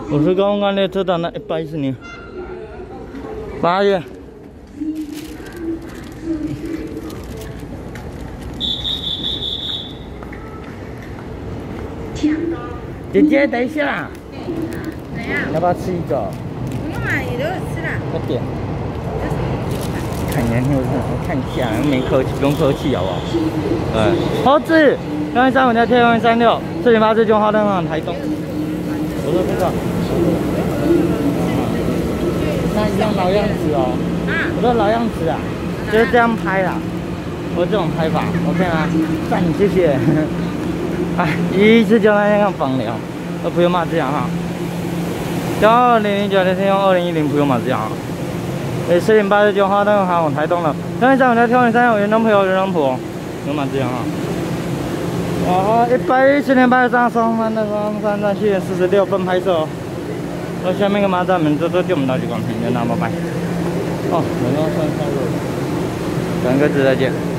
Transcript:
我是刚刚列车长的110年8月。姐姐，等一下。 怎样？ 要不要吃一个？ 不用啊，你都有吃了。 快点。看年轻，我看一下，没客气，不用客气好不好？对，猴子，135加 T136，4.849号灯号台东。我说这个。那一样老样子哦。我说老样子啊，就是这样拍啦。我这种拍法 ，OK 吗？赞，谢谢。哎，一次就那样访聊，不用骂这样哈。2009的天用2010不用骂这样。4.849号灯号台东了。135加 T135原东埔原东埔，不用骂这样哈。哦，110年8月3号双方的双山站7点46分拍摄哦。那下面个马站门这都就我们到局广平，就那么拜。哦，我要上路，等个子再见。